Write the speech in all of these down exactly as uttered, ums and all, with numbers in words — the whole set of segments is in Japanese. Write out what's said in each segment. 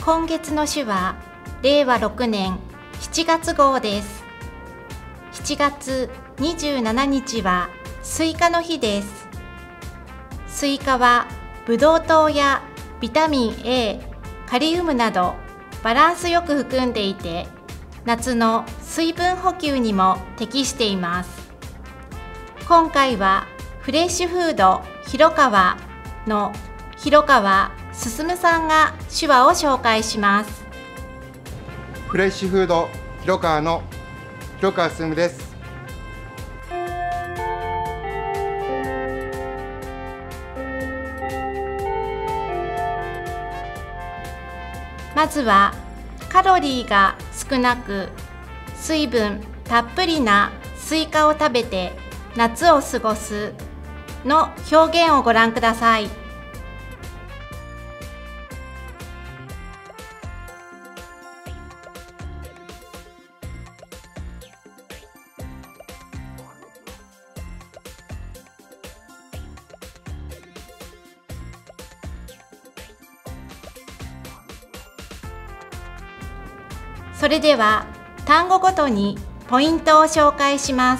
今月の手話、れいわろくねんしちがつ号です。しちがつにじゅうしちにちはスイカの日です。スイカはブドウ糖やビタミン エー、カリウムなどバランスよく含んでいて、夏の水分補給にも適しています。今回はフレッシュフード広川の広川進さんが手話を紹介します。 フレッシュフード広川の広川進です。 まずはカロリーが少なく水分たっぷりなスイカを食べて夏を過ごすの表現をご覧ください。それでは単語ごとにポイントを紹介します。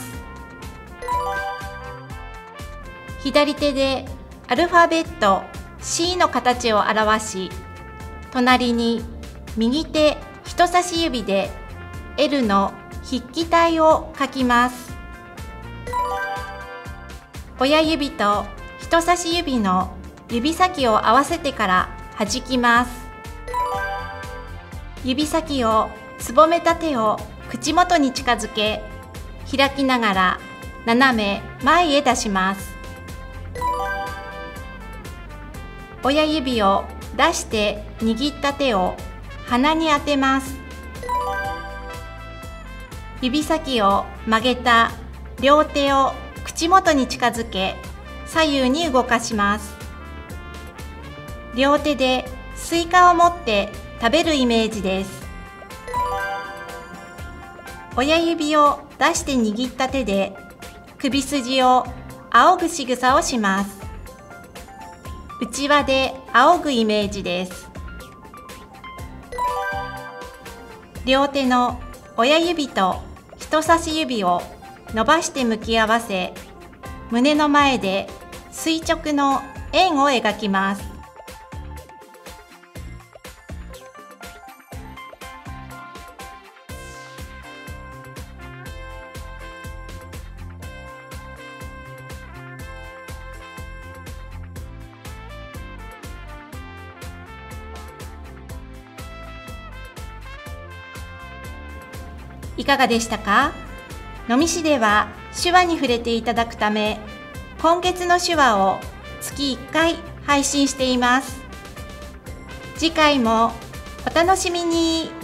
左手でアルファベット シー の形を表し、隣に右手人差し指で エル の筆記体を書きます。親指と人差し指の指先を合わせてから弾きます。指先をすぼめた手を口元に近づけ、開きながら斜め前へ出します。親指を出して握った手を鼻に当てます。指先を曲げた両手を口元に近づけ、左右に動かします。両手でスイカを持って食べるイメージです。親指を出して握った手で首筋を仰ぐ仕草をします。内輪で仰ぐイメージです。両手の親指と人差し指を伸ばして向き合わせ、胸の前で垂直の円を描きます。いかがでしたか？能美市では手話に触れていただくため、今月の手話を月いっかい配信しています。次回もお楽しみに。